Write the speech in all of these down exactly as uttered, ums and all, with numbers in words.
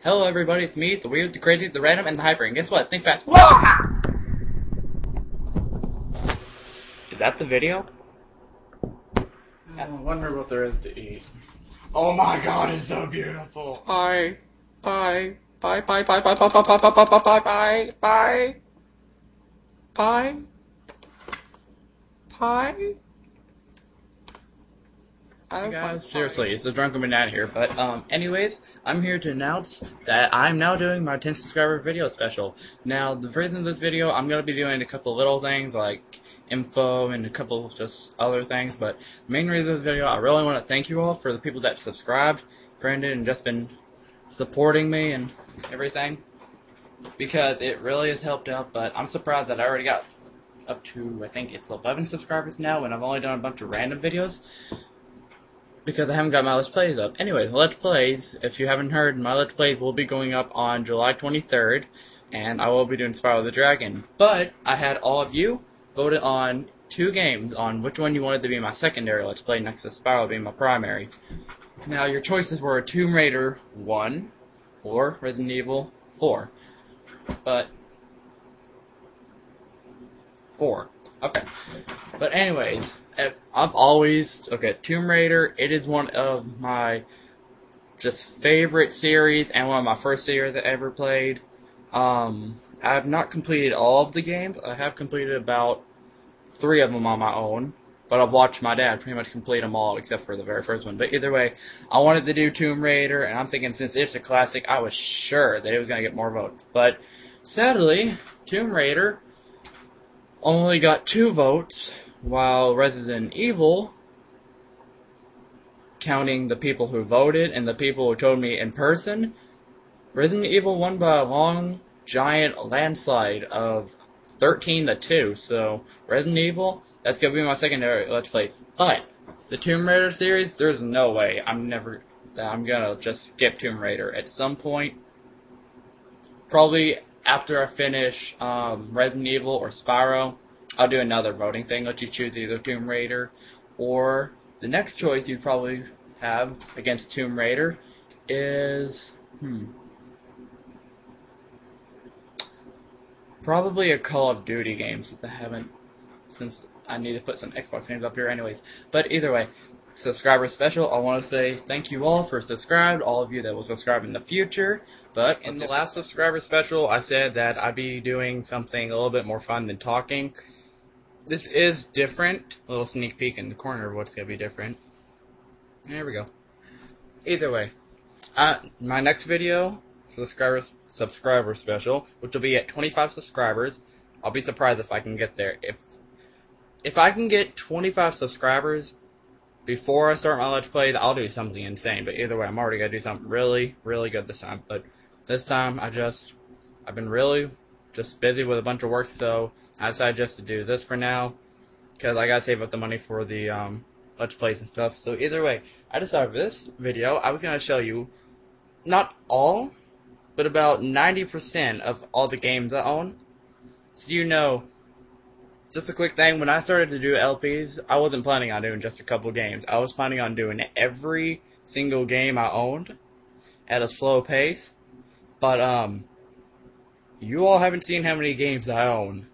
Hello everybody, it's me, the weird, the crazy, the random, and the hyper, and guess what? Think fast. Is that the video? I wonder what there is to eat. Oh my god, it's so beautiful! Bye. Bye. Bye, bye, bye, bye, bye, bye, bye, bye, bye, bye, bye, bye. Bye. Bye. Hey guys, seriously, it's the Drunken Banana here, but, um, anyways, I'm here to announce that I'm now doing my ten subscriber video special. Now, the reason of this video, I'm gonna be doing a couple little things, like info and a couple just other things, but the main reason of this video, I really want to thank you all for the people that subscribed, friended, and just been supporting me and everything, because it really has helped out, but I'm surprised that I already got up to, I think it's eleven subscribers now, and I've only done a bunch of random videos, because I haven't got my Let's Plays up. Anyway, Let's Plays, if you haven't heard, my Let's Plays will be going up on July twenty-third, and I will be doing Spyro the Dragon. But I had all of you voted on two games on which one you wanted to be my secondary Let's Play next to Spyro being my primary. Now, your choices were Tomb Raider one or Resident Evil four. But, four. Okay. But anyways, if I've always, okay, Tomb Raider, it is one of my just favorite series and one of my first series I ever played. Um, I have not completed all of the games. I have completed about three of them on my own, but I've watched my dad pretty much complete them all except for the very first one. But either way, I wanted to do Tomb Raider, and I'm thinking since it's a classic, I was sure that it was going to get more votes. But sadly, Tomb Raider only got two votes, while Resident Evil, counting the people who voted and the people who told me in person, Resident Evil won by a long, giant landslide of thirteen to two. So, Resident Evil, that's going to be my secondary Let's Play. But, the Tomb Raider series, there's no way I'm never, I'm going to just skip Tomb Raider at some point. Probably after I finish um, Resident Evil or Spyro, I'll do another voting thing, let you choose either Tomb Raider, or the next choice you'd probably have against Tomb Raider is, hmm, probably a Call of Duty game, since I haven't, since I need to put some Xbox games up here anyways. But either way, subscriber special, I want to say thank you all for subscribed, all of you that will subscribe in the future. But in the last subscriber special, I said that I'd be doing something a little bit more fun than talking. This is different. A little sneak peek in the corner of what's going to be different. There we go. Either way, uh, my next video for the subscriber, subscriber special, which will be at twenty-five subscribers, I'll be surprised if I can get there. If, if I can get twenty-five subscribers before I start my Let's Plays, I'll do something insane. But either way, I'm already going to do something really, really good this time. But this time, I just, I've been really just busy with a bunch of work, so I decided just to do this for now, because I got to save up the money for the um, Let's Plays and stuff. So either way, I decided for this video, I was going to show you, not all, but about ninety percent of all the games I own. So you know, just a quick thing, when I started to do L Ps, I wasn't planning on doing just a couple games. I was planning on doing every single game I owned at a slow pace. But, um, you all haven't seen how many games I own.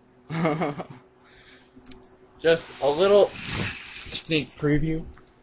Just a little sneak preview.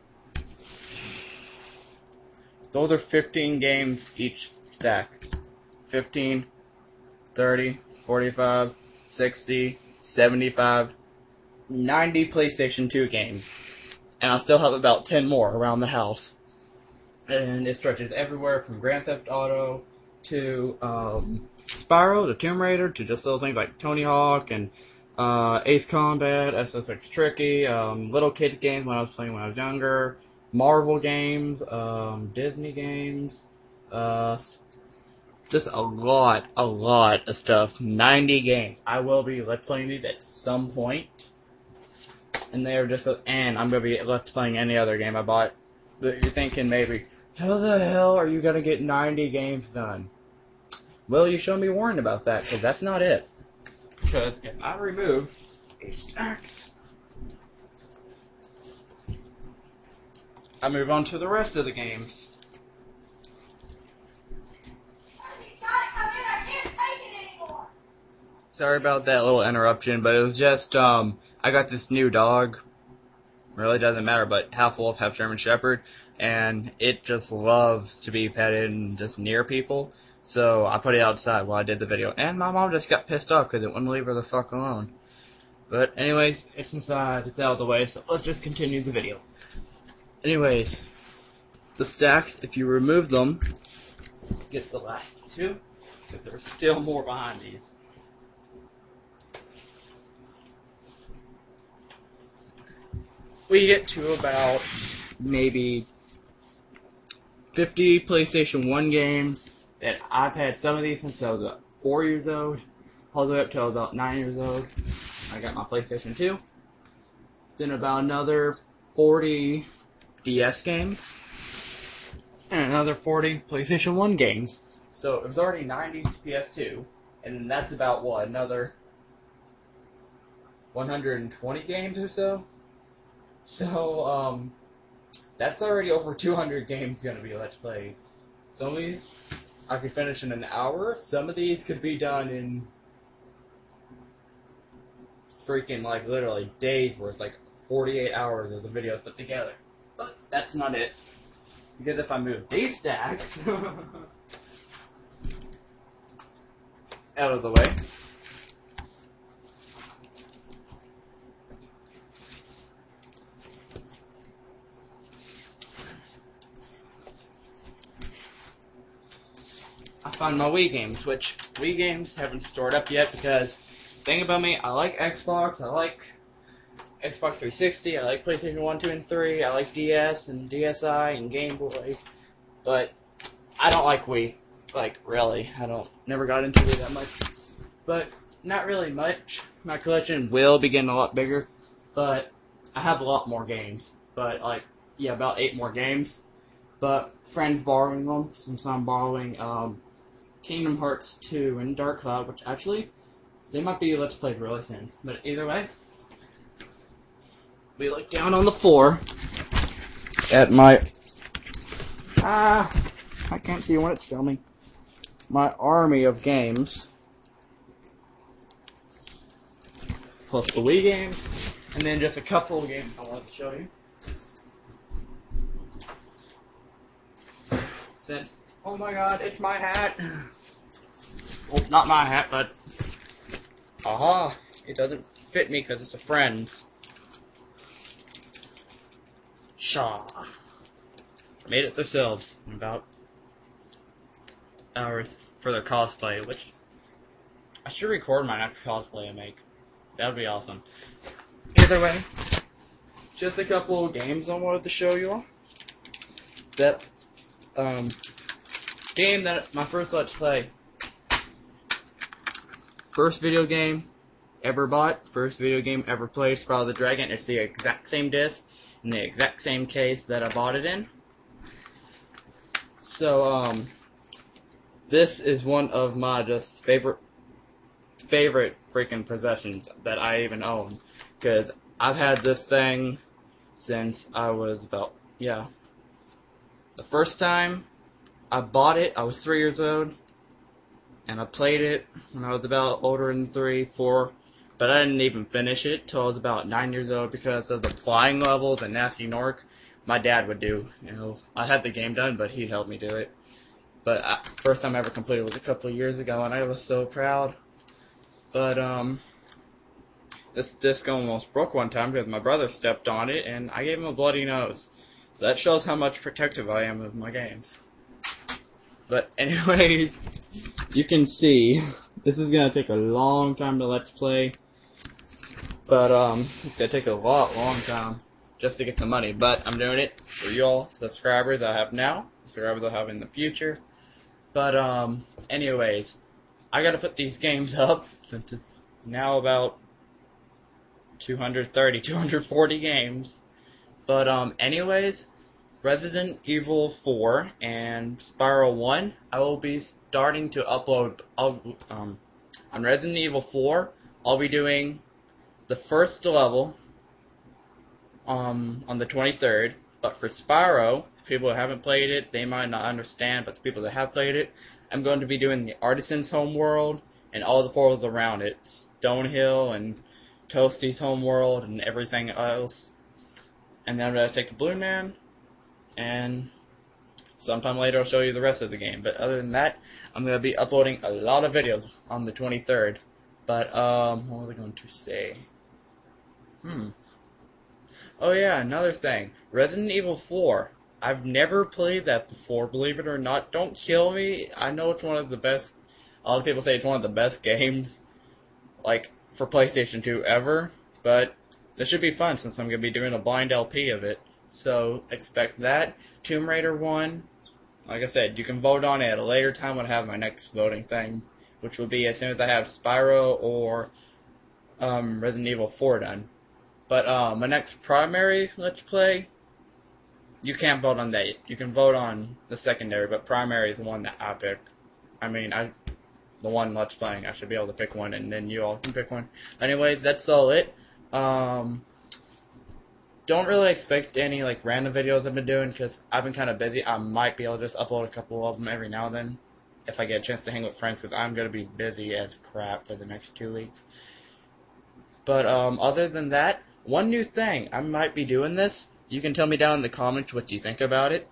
Those are fifteen games each stack. fifteen, thirty, forty-five, sixty, seventy-five, ninety PlayStation two games. And I still have about ten more around the house. And it stretches everywhere from Grand Theft Auto to um, Spyro to Tomb Raider to just little things like Tony Hawk and uh, Ace Combat, S S X Tricky, um, little kids games when I was playing when I was younger, Marvel games, um, Disney games, uh, just a lot, a lot of stuff. ninety games. I will be Let's Playing these at some point. And they're just, a, and I'm going to be Let's Playing any other game I bought. But you're thinking maybe, how the hell are you going to get ninety games done? Well, you shouldn't be worrying about that, because that's not it. Because if I remove a stacks, I move on to the rest of the games. Sorry about that little interruption, but it was just, um, I got this new dog. Really doesn't matter, but half wolf, half German Shepherd, and it just loves to be petted and just near people. So I put it outside while I did the video, and my mom just got pissed off because it wouldn't leave her the fuck alone. But anyways, it's inside, it's out of the way, so let's just continue the video. Anyways, the stacks, if you remove them, get the last two, because there's still more behind these. We get to about maybe fifty PlayStation one games that I've had some of these since I was about four years old, all the way up till about nine years old. I got my PlayStation two. Then about another forty D S games, and another forty PlayStation one games. So it was already ninety P S two, and then that's about, what, another one hundred twenty games or so? So, um, that's already over two hundred games gonna be Let's Play. Some of these I could finish in an hour, some of these could be done in freaking, like, literally days worth, like forty-eight hours of the videos put together. But that's not it. Because if I move these stacks out of the way, I find my Wii games, which Wii games haven't stored up yet because, thing about me, I like Xbox, I like Xbox three sixty, I like PlayStation one, two, and three, I like D S and D S i and Game Boy, but I don't like Wii. Like, really, I don't, never got into Wii that much, but not really much. My collection will be getting a lot bigger, but I have a lot more games, but, like, yeah, about eight more games, but friends borrowing them, since I'm borrowing, um, Kingdom Hearts two and Dark Cloud, which actually, they might be Let's Played really soon. But either way, we look down on the floor at my, ah, I can't see what it's filming, my army of games, plus the Wii games, and then just a couple of games I wanted to show you. Since, oh my god, it's my hat. Well, not my hat, but, aha, it doesn't fit me because it's a friend's. Shaw. Made it themselves in about hours for their cosplay, which I should record my next cosplay I make. That would be awesome. Either way, just a couple of games I wanted to show you all. That, um, game that my first Let's Play. First video game ever bought, first video game ever played, Spyro the Dragon. It's the exact same disc in the exact same case that I bought it in. So, um, this is one of my just favorite, favorite freaking possessions that I even own. Because I've had this thing since I was about, yeah. The first time I bought it, I was three years old. And I played it when I was about older than three, four, but I didn't even finish it till I was about nine years old because of the flying levels and nasty Nork my dad would do. You know, I had the game done, but he'd help me do it. But I, first time I ever completed was a couple of years ago, and I was so proud. But um, this disc almost broke one time because my brother stepped on it, and I gave him a bloody nose. So that shows how much protective I am of my games. But anyways, you can see, this is going to take a long time to Let's Play, but um, it's going to take a lot, long time just to get the money, but I'm doing it for y'all, subscribers I have now, subscribers I'll have in the future, but um, anyways, I got to put these games up, since it's now about two hundred thirty, two hundred forty games, but um, anyways, Resident Evil four and Spyro one, I will be starting to upload, I'll, um, on Resident Evil four, I'll be doing the first level, um, on the twenty-third, but for Spyro, people who haven't played it, they might not understand, but the people that have played it, I'm going to be doing the Artisan's Homeworld and all the portals around it. Stonehill and Toasty's homeworld and everything else. And then I'm going to take the Balloon Man, and sometime later I'll show you the rest of the game. But other than that, I'm going to be uploading a lot of videos on the twenty-third. But, um, what was I going to say? Hmm. Oh yeah, another thing. Resident Evil four. I've never played that before, believe it or not. Don't kill me. I know it's one of the best, a lot of people say it's one of the best games, like, for PlayStation two ever. But this should be fun since I'm going to be doing a blind L P of it. So, expect that. Tomb Raider one. Like I said, you can vote on it at a later time when I have my next voting thing, which will be as soon as I have Spyro or um, Resident Evil four done. But uh, my next primary Let's Play, you can't vote on that. You can vote on the secondary, but primary is the one that I pick. I mean, I, the one Let's Playing, I should be able to pick one, and then you all can pick one. Anyways, that's all it. Um, don't really expect any like random videos I've been doing, because I've been kind of busy. I might be able to just upload a couple of them every now and then, if I get a chance to hang with friends, because I'm going to be busy as crap for the next two weeks. But um, other than that, one new thing, I might be doing this. You can tell me down in the comments what you think about it.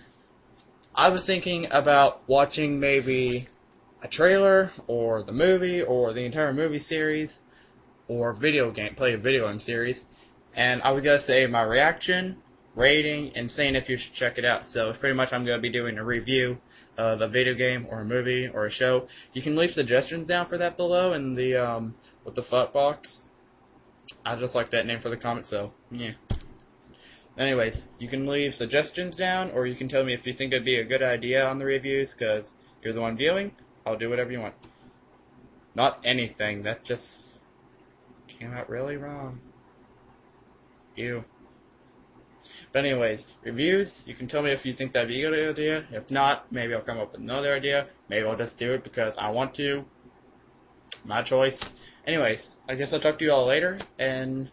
I was thinking about watching maybe a trailer, or the movie, or the entire movie series, or video game, play a video game series, and I was going to say my reaction, rating, and saying if you should check it out. So pretty much I'm going to be doing a review of a video game, or a movie, or a show. You can leave suggestions down for that below in the, um, with the fuck box. I just like that name for the comment, so, yeah. Anyways, you can leave suggestions down, or you can tell me if you think it'd be a good idea on the reviews, because you're the one viewing. I'll do whatever you want. Not anything. That just came out really wrong. Ew. But anyways, reviews, you can tell me if you think that'd be a good idea. If not, maybe I'll come up with another idea. Maybe I'll just do it because I want to. My choice. Anyways, I guess I'll talk to you all later, and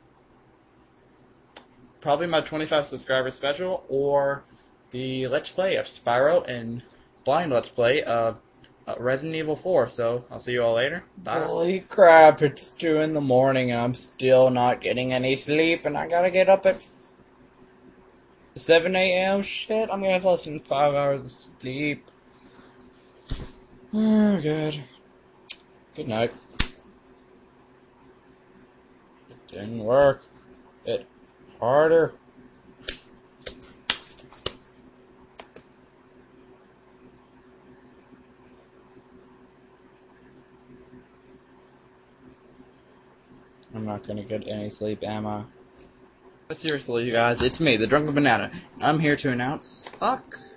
probably my twenty-five subscriber special, or the Let's Play of Spyro and blind Let's Play of uh, Resident Evil four. So, I'll see you all later. Bye. Holy crap, it's two in the morning and I'm still not getting any sleep, and I gotta get up at seven A M Shit, I'm gonna have less than five hours of sleep. Oh, good. Good night. It didn't work. It harder. I'm not gonna get any sleep, am I? But seriously, you guys, it's me, the Drunken Banana. I'm here to announce... Fuck.